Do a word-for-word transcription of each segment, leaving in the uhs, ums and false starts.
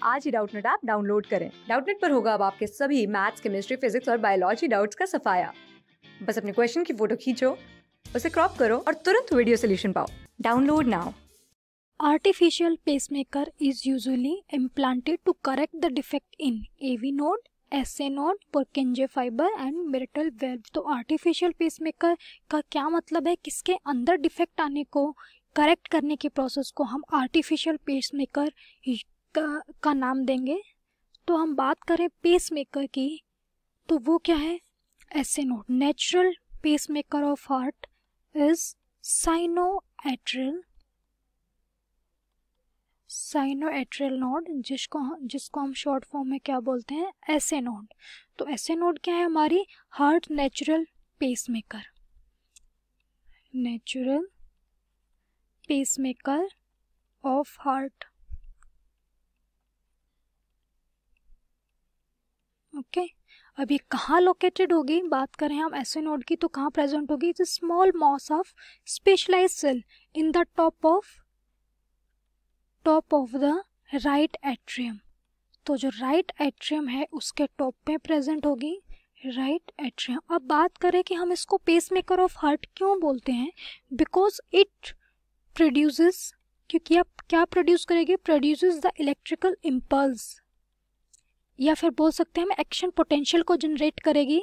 आज ही Doubtnut app download करें। डाउटनेट पर होगा अब आपके सभी मैथ्स, केमिस्ट्री, फिजिक्स और बायोलॉजी डाउट्स का सफाया। बस अपने क्वेश्चन की फोटो खींचो, उसे क्रॉप करो और तुरंत वीडियो सोल्यूशन पाओ। Download now. Artificial pacemaker is usually implanted to correct the defect in A V node, S A node, Purkinje fiber and mitral valve। तो आर्टिफिशियल पेसमेकर का क्या मतलब है? किसके अंदर डिफेक्ट आने को करेक्ट करने के प्रोसेस को हम आर्टिफिशियल पेसमेकर का, का नाम देंगे। तो हम बात करें पेसमेकर की, तो वो क्या है? S A node. Natural pacemaker of heart is sinoatrial sinoatrial node, जिसको जिसको हम शॉर्ट फॉर्म में क्या बोलते हैं? S A node. तो एस ए नोड क्या है? हमारी heart natural pacemaker. Natural pacemaker of heart. Okay okay. अब ये कहाँ लोकेटेड होगी? बात करें हम एस ए नोड की, तो कहाँ प्रेजेंट होगी? It's small mass of specialized cell in the top of top of the right atrium. तो जो राइट एट्रियम है उसके टॉप पे प्रेजेंट होगी राइट एट्रियम। अब बात करें कि हम इसको पेसमेकर ऑफ हार्ट क्यों बोलते हैं? बिकॉज इट प्रोड्यूसेस, क्योंकि अब क्या प्रोड्यूस करेगी? प्रोड्यूसेस द इलेक्ट्रिकल इम्पल्स, या फिर बोल सकते हैं हम एक्शन पोटेंशियल को जनरेट करेगी।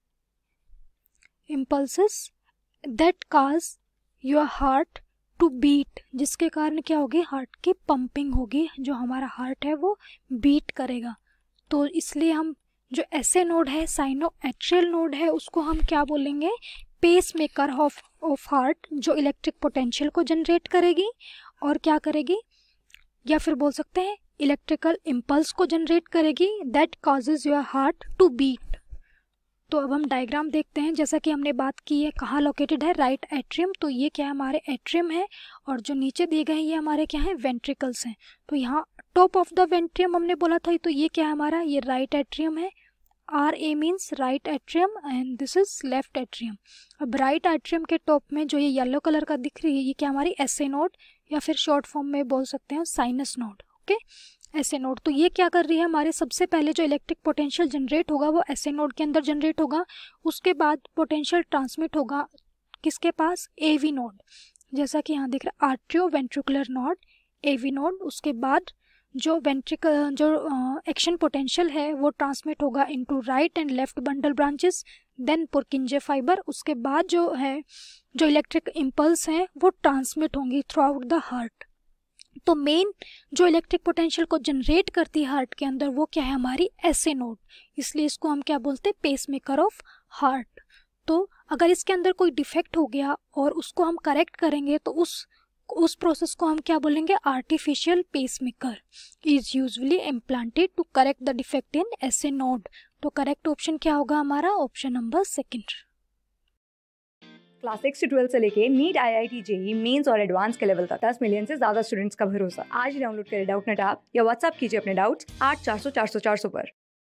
Impulses that cause your heart to beat, जिसके कारण क्या होगी? हार्ट की पंपिंग होगी, जो हमारा हार्ट है वो बीट करेगा। तो इसलिए हम जो एस ए नोड है, साइनोएट्रियल नोड है, उसको हम क्या बोलेंगे? पेसमेकर ऑफ ऑफ हार्ट, जो इलेक्ट्रिक पोटेंशियल को जनरेट करेगी और क्या करेगी, या फिर बोल सकते हैं इलेक्ट्रिकल इम्पल्स को जनरेट करेगी, that causes your heart to beat. तो अब हम डायग्राम देखते हैं। जैसा कि हमने बात की है, कहाँ लोकेटेड है? Right atrium. तो ये क्या है? हमारे एट्रियम है, और जो नीचे दिए गए हैं ये हमारे क्या है? वेंट्रिकल्स हैं। तो यहाँ टॉप ऑफ द वेंट्रियम हमने बोला था, तो ये क्या है हमारा? ये राइट एट्रियम है। R A means right atrium and this is left atrium. अब राइट एट्रियम के टॉप में जो ये येलो कलर का दिख रही है, ये क्या हमारी एस ए नोड, या फिर शॉर्ट फॉर्म में बोल सकते हैं sinus node. Okay, S A node. तो ये क्या कर रही है? हमारे सबसे पहले जो इलेक्ट्रिक पोटेंशियल जनरेट होगा वो एस ए नोड के अंदर जनरेट होगा। उसके बाद पोटेंशियल ट्रांसमिट होगा किसके पास? ए वी नोड। जैसा कि यहाँ दिख रहा है atrioventricular node, A V node. उसके बाद जो वेंट्रिकल जो एक्शन पोटेंशियल है वो ट्रांसमिट होगा into right and left bundle branches, then Purkinje fibre. उसके बाद जो है जो इलेक्ट्रिक इम्पल्स हैं वो ट्रांसमिट होंगी थ्रू आउट द हार्ट। तो मेन जो इलेक्ट्रिक पोटेंशियल को जनरेट करती है हार्ट के अंदर वो क्या है? हमारी एस ए नोड। इसलिए इसको हम क्या बोलते हैं? Pacemaker of heart. तो अगर इसके अंदर कोई डिफेक्ट हो गया और उसको हम करेक्ट करेंगे तो उस उस प्रोसेस को हम क्या बोलेंगे? Artificial pacemaker is usually implanted to correct the defect in S A node. तो करेक्ट ऑप्शन क्या होगा हमारा? Option number second. Class six से ट्वेल्थ से लेके NEET, I I T, JEE, Mains और एडवांस के लेवल तक दस मिलियन से ज्यादा स्टूडेंट्स का भरोसा। आज ही डाउनलोड करें डाउटनेट ऐप या व्हाट्सएप कीजिए अपने डाउट्स आठ चार सौ चार सौ चार सौ पर।